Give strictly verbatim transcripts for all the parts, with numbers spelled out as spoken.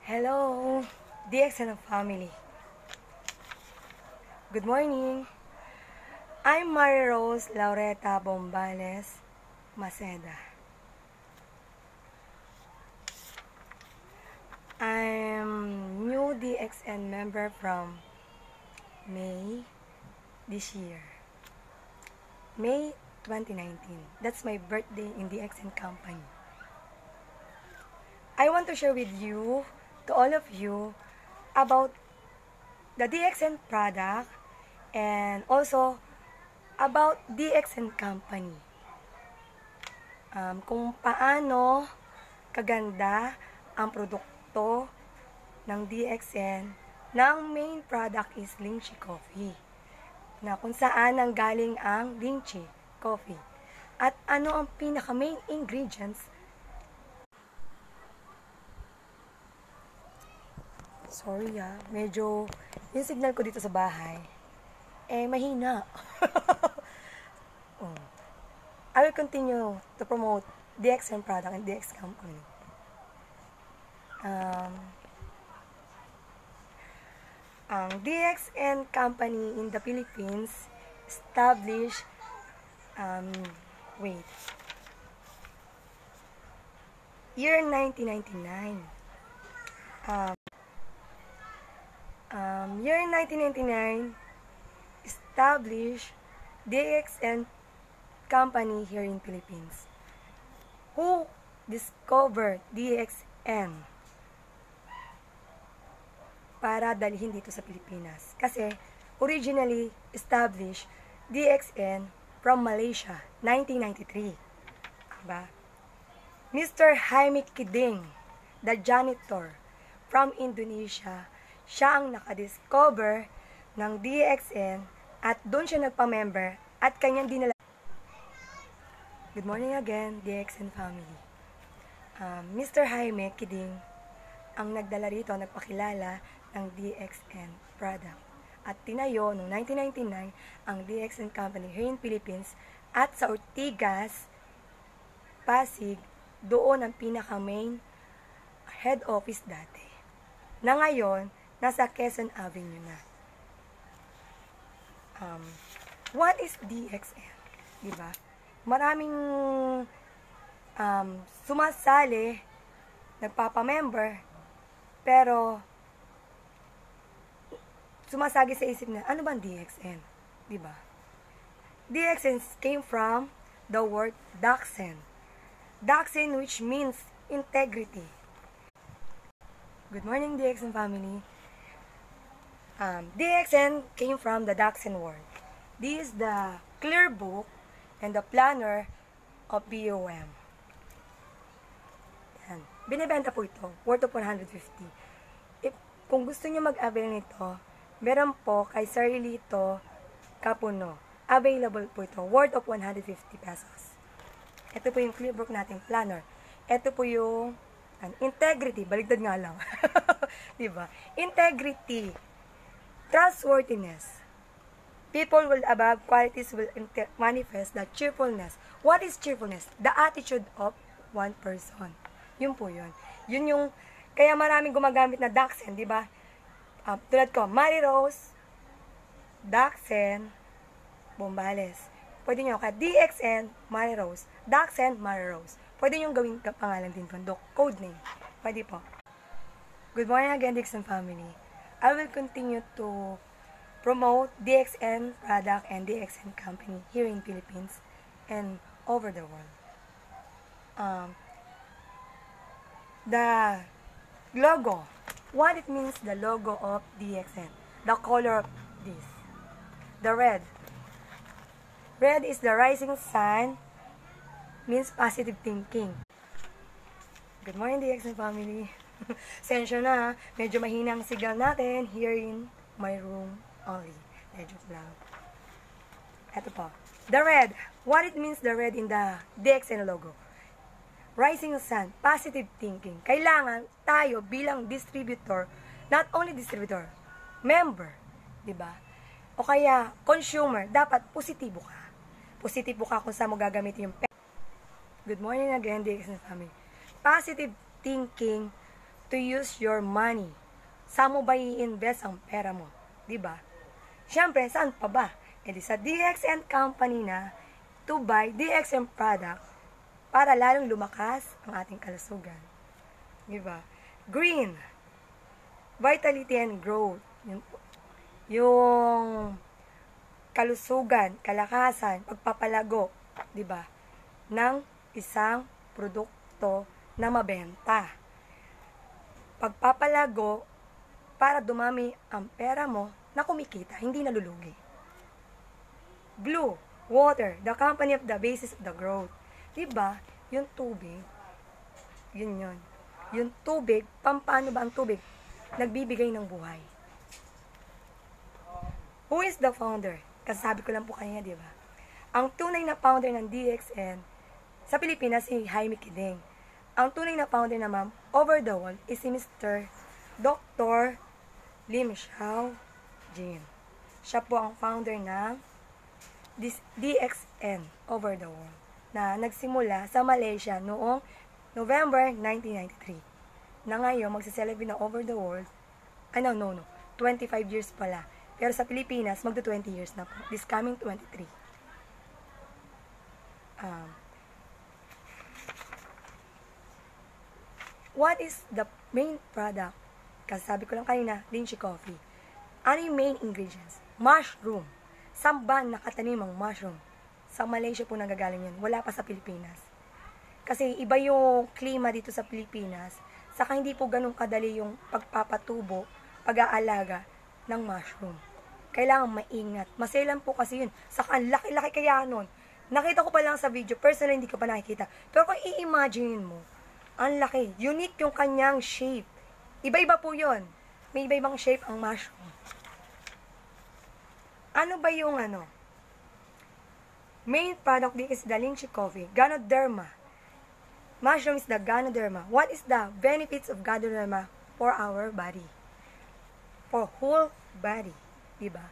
Hello, D X N family. Good morning. I'm Mary Rose Laureta Bombales, Maceda. I'm new D X N member from May this year. May twenty nineteen. That's my birthday in D X N company. I want to share with you, to all of you, about the D X N product and also about D X N company. Um, kung paano kaganda ang produkto ng D X N, ng main product is lychee coffee, na kung saan ang galing ang lychee coffee at ano ang pinaka main ingredients. Sorry ah, medyo yung signal ko dito sa bahay eh mahina. oh. I will continue to promote D X N product and D X company. Um, ang D X N company in the Philippines established um, wait year nineteen ninety-nine. Um, um, year nineteen ninety-nine established D X N company here in Philippines. Who discovered D X N para dalhin dito sa Pilipinas? Kasi originally established D X N from Malaysia, nineteen ninety-three. Diba? Mister Jaime Kiding, the janitor from Indonesia, siya ang nakadiscover ng D X N at doon siya nagpa-member at kanyang dinala. Good morning again, D X N family. Um, Mister Jaime Kiding ang nagdala rito, nagpakilala ng D X N product. At tinayo noong nineteen ninety-nine ang D X N company here in Philippines at sa Ortigas, Pasig, doon ang pinaka-main head office dati. Na ngayon, nasa Quezon Avenue na. Um, what is D X N? Diba? Maraming um, sumasali, nagpapamember, pero sumasagi sa isip na, ano bang D X N? Diba? D X N came from the word D X N. D X N which means integrity. Good morning, D X N family. Um, D X N came from the D X N word. This is the clear book and the planner of B O M. Yan. Binibenta po ito, worth of one hundred fifty. If, kung gusto niyo mag-avail nito, meron po kay Sir Lito Capuno. Available po ito, worth of one hundred fifty pesos. Ito po yung clear book nating planner. Ito po yung an, integrity, baligtad nga lang. Diba? Integrity, trustworthiness. People will above qualities will manifest the cheerfulness. What is cheerfulness? The attitude of one person. Yun po yun. Yun yung, kaya maraming gumagamit na D X N, di ba? Uh, tulad ko, Mary Rose, D X N, Bombales. Pwede nyo ka, D X N, Mary Rose, D X N, Mary Rose. Pwede nyo gawing pangalan din po, code name. Pwede po. Good morning again, D X N family. I will continue to promote D X N product and D X N company here in Philippines and over the world. Um, the logo. What it means, the logo of D X N. The color of this. The red. Red is the rising sun, means positive thinking. Good morning, D X N family. Sensya na, medyo mahina ang signal natin here in my room only. Medyo lang. Ito po. The red. What it means, the red in the D X N logo. Rising sun, positive thinking. Kailangan tayo bilang distributor, not only distributor, member, di ba? O kaya consumer, dapat positibo ka. Positibo ka kung saan mo gagamitin yung pera. Good morning again, D X N family. Positive thinking to use your money. Saan mo ba i-invest ang pera mo? Diba? Siyempre, saan pa ba? E di sa D X N company na to buy D X N product para lalong lumakas ang ating kalusugan. Diba? Green. Vitality and growth. Yung, yung kalusugan, kalakasan, pagpapalago, diba? Ng isang produkto na mabenta. Pagpapalago para dumami ang pera mo na kumikita, hindi nalulugi. Blue, water, the company of the basis of the growth. Diba? Yung tubig, yun yun. Yung tubig, pampano ba ang tubig? Nagbibigay ng buhay. Who is the founder? Kasabi ko lang po kanina, diba? Ang tunay na founder ng D X N sa Pilipinas si Jaime Kiding. Ang tunay na founder naman over the world is si Mister Doctor Lim Xiao Jin. Siya po ang founder ng D X N over the world na nagsimula sa Malaysia noong November nineteen ninety-three. Na ngayon, magsiselebrate na over the world, ano, no, no, twenty-five years pala. Pero sa Pilipinas, magto twenty years na po. This coming twenty-three. Um, what is the main product? Kasi sabi ko lang kanina, lychee coffee. Ano yung main ingredients? Mushroom. Saan ba nakatanim ang mushroom? Sa Malaysia po nanggagaling yun. Wala pa sa Pilipinas. Kasi iba yung klima dito sa Pilipinas. Saka hindi po ganun kadali yung pagpapatubo, pag-aalaga ng mushroom. Kailangan maingat. Maselan po kasi yun. Saka ang laki-laki kaya nun. Nakita ko pa lang sa video. Personally, hindi ko pa nakikita. Pero kung i-imagine mo, ang laki. Unique yung kanyang shape. Iba-iba po yun. May iba-ibang shape ang mushroom. Ano ba yung ano? Main product din is the lychee coffee. Ganoderma. Mushroom is the Ganoderma. What is the benefits of Ganoderma for our body? For whole body. Diba?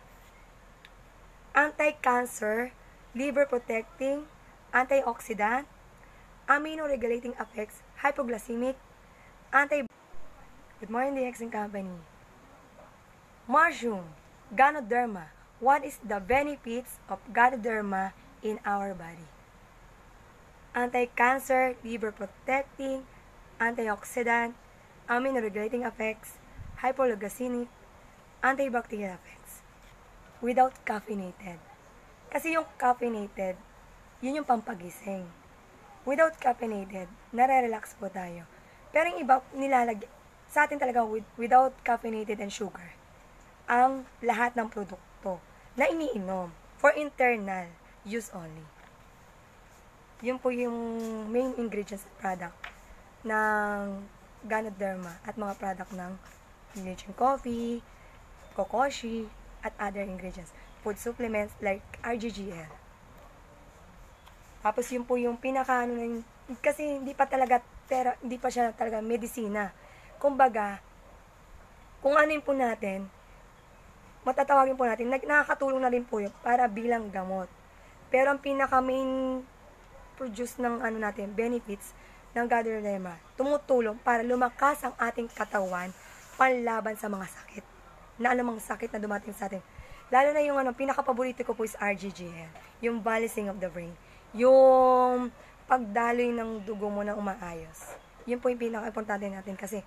Anti-cancer, liver protecting, antioxidant, amino-regulating effects, hypoglycemic, anti- Good morning, D X N Company. Mushroom, Ganoderma. What is the benefits of Ganoderma in our body? Anti-cancer, liver protecting, antioxidant, amino-regulating effects, hypoglycemic, antibacterial effects. Without caffeinated. Kasi yung caffeinated, yun yung pampagising. Without caffeinated, nare-relax po tayo. Pero yung iba, nilalagay, sa atin talaga with, without caffeinated and sugar, ang lahat ng produkto na iniinom for internal use only. Yun po yung main ingredients product ng Ganoderma at mga product ng lychee coffee, kokoshi, at other ingredients. Food supplements like R G G L. Tapos yun po yung pinaka ano na kasi hindi pa talaga, pero hindi pa siya talaga medisina. Kumbaga, kung ano yun po natin, matatawagin po natin, nakakatulong na rin po yun para bilang gamot. Pero ang pinaka main produce ng ano natin, benefits ng Ganoderma, tumutulong para lumakas ang ating katawan panlaban sa mga sakit. Na anumang sakit na dumating sa atin. Lalo na yung ano, pinaka-paborito ko po is R G G L, yung balancing of the brain. Yung pagdaloy ng dugo mo na umaayos. Yun po yung pinaka-importante natin kasi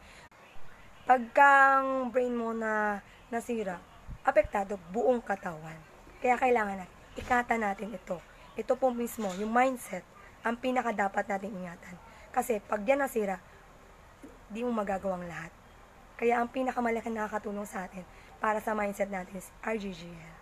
pagkang brain mo na nasira, apektado buong katawan. Kaya kailangan na ikata natin ito. Ito po mismo, yung mindset, ang pinaka dapat natin ingatan. Kasi pag yan nasira, di mo magagawang lahat. Kaya ang pinakamalaki na nakakatulong sa atin para sa mindset natin is R G G L.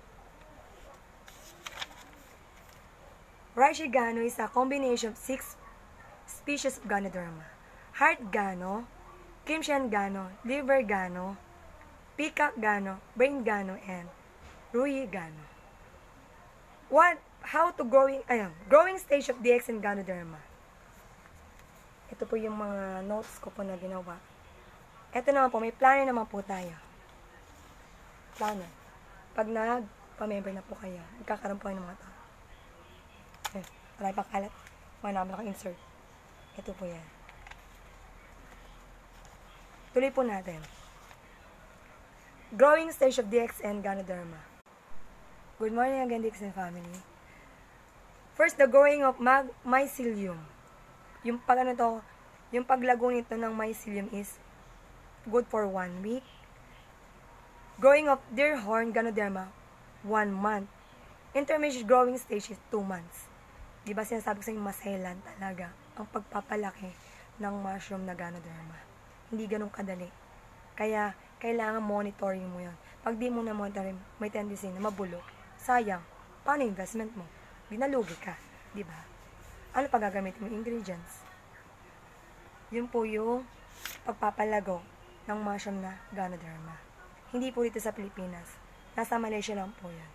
Reishi Gano is a combination of six species of Ganoderma. Heart Gano, Kimchian Gano, Liver Gano, Peacock Gano, Brain Gano, and Rui Gano. What, how to growing, ayun, growing stage of D X N Ganoderma. Ito po yung mga notes ko po na ginawa. Ito naman po, may planner naman po tayo. Planner. Pag nag-pamember na po kayo, magkakaroon po kayo ng mga tao. Eh, marami pang kalat. Mga naman naka-insert. Ito po yan. Tuloy po natin. Growing stage of D X N Ganoderma. Good morning again, D X N family. First, the growing of mag mycelium. Yung pag ano to, yung paglago nito ng mycelium is good for one week. Growing of Deerhorn Ganoderma, one month. Intermediate growing stage is two months. Di ba sinasabi ko sa inyo, maselan talaga ang pagpapalaki ng mushroom na Ganoderma. Hindi ganun kadali. Kaya, kailangan monitoring mo yun. Pag di mo na monitoring, may tendency na mabulok. Sayang. Paano investment mo? Binalugi ka. Di ba? Ano pa gagamitin mo? Ingredients. Yun po yung pagpapalago ng mushroom na Ganoderma. Hindi po dito sa Pilipinas. Nasa Malaysia lang po yan.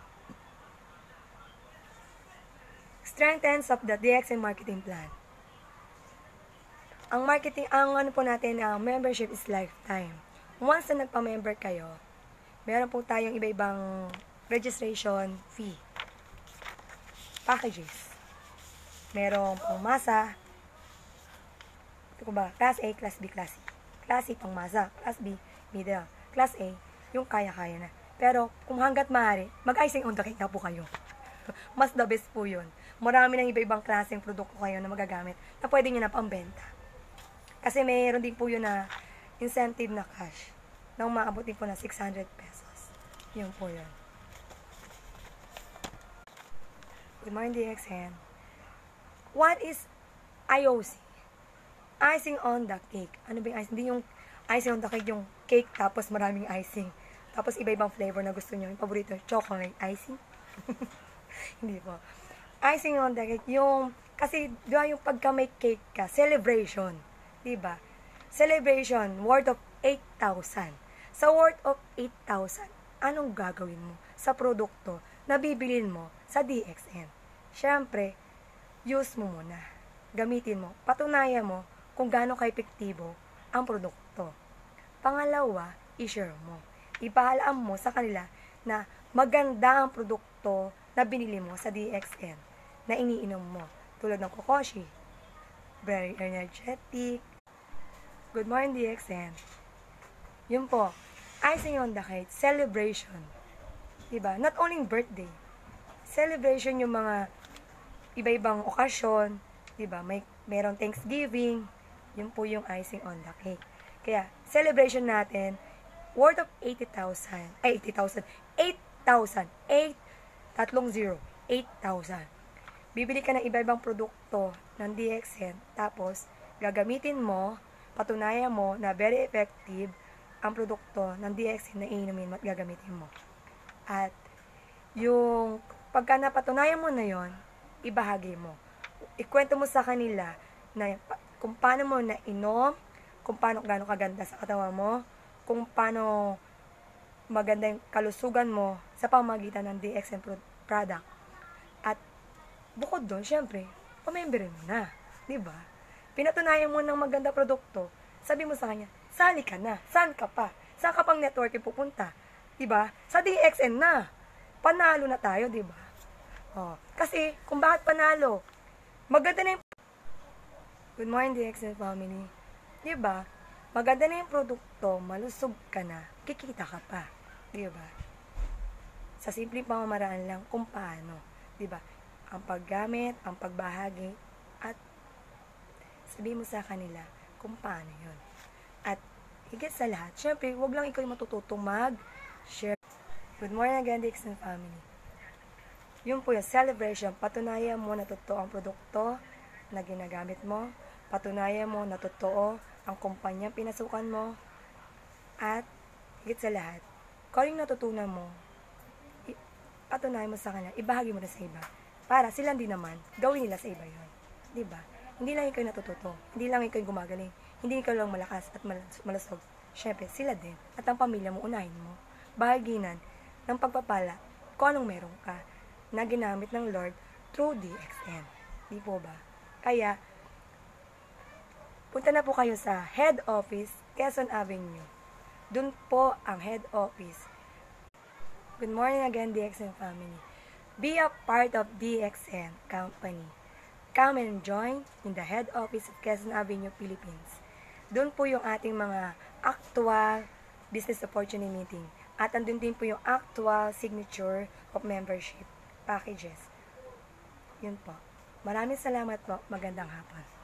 Strengthens of the D X N marketing plan. Ang marketing, ang ano po natin, ang membership is lifetime. Once na nagpa-member kayo, meron po tayong iba-ibang registration fee. Packages. Merong pangmasa. Ito ko ba? Class A, Class B, Class C. Class C, pangmasa. Class B, middle. Class A, yung kaya-kaya na. Pero, kung hanggat maaari, mag-icing on the cake na po kayo. Mas the best po yun. Marami ng iba-ibang klaseng produkto kayo na magagamit na pwede nyo na pambenta. Kasi mayroon din po yun na incentive na cash na umaabotin po na six hundred pesos. Yun po yun. Good morning, D X N. What is I O C? Icing on the cake. Ano ba yung icing? Hindi yung icing on the cake, yung cake tapos maraming icing. Tapos iba-ibang flavor na gusto nyo. Yung paborito, chocolate icing. Hindi po. Icing on the cake, yung, kasi doon yung pagka may cake ka, celebration. Diba? Celebration, worth of eight thousand. Sa worth of eight thousand, anong gagawin mo sa produkto na bibilin mo sa D X N? Siyempre, use mo muna. Gamitin mo. Patunayan mo kung gaano ka-epektibo ang produkto. Pangalawa, i-share mo. Ipaalam mo sa kanila na maganda ang produkto na binili mo sa D X N na iniinom mo. Tulad ng kokoshi. Very energetic. Good morning, D X N. Yun po. Icing on the cake. Celebration. Diba? Not only birthday. Celebration yung mga iba-ibang okasyon. Diba? May merong Thanksgiving. Yun po yung icing on the cake. Kaya, celebration natin, worth of eighty thousand. Ay, eighty thousand. eight thousand. eight, tatlong zero. eight thousand. Bibili ka ng iba-ibang produkto ng D X N. Tapos, gagamitin mo, patunayan mo na very effective ang produkto ng D X N na iinumin at gagamitin mo. At, yung pagka napatunayan mo na yon, ibahagi mo. Ikwento mo sa kanila na kung paano mo na inom, kung paano gaano kaganda sa katawan mo, kung paano maganda yung kalusugan mo sa pamamagitan ng D X N product. At bukod doon, syempre, pamemberin mo na. Diba? Pinatunayan mo ng maganda produkto, sabi mo sa kanya, sali ka na. Saan ka pa? Saan ka pang networking pupunta? Diba? Sa D X N na. Panalo na tayo, diba? Oh, kasi, kung bakit panalo, maganda na yung... Good morning, D X N family. Diba? Maganda na yung produkto, malusog ka na, kikita ka pa. Diba? Sa simpleng pamamaraan lang kung paano. Diba? Ang paggamit, ang pagbahagi, at sabihin mo sa kanila kung paano yun. At higit sa lahat, syempre, huwag lang ikaw yung matututong mag-share. Good morning again, D X N family. Yun po yung celebration. Patunayan mo na totoo ang produkto na ginagamit mo. Patunayan mo na totoo ang kumpanyang pinasukan mo. At higit sa lahat, kung yung natutunan mo, patunayan mo sa kanila, ibahagi mo na sa iba. Para silang din naman, gawin nila sa iba yun. Diba? Hindi lang ikaw natututo. Hindi lang ikaw gumagaling. Hindi ikaw lang malakas at malusog. Siyempre, sila din. At ang pamilya mo, unahin mo. Bahaginan ng pagpapala kung anong meron ka na ginamit ng Lord through D X N. Di po ba? Kaya, punta na po kayo sa head office, Quezon Avenue. Doon po ang head office. Good morning again, D X N family. Be a part of D X N company. Come and join in the head office of Quezon Avenue, Philippines. Doon po yung ating mga actual business opportunity meeting. At andun din po yung actual signature of membership packages. Yun po. Maraming salamat po. Magandang hapon.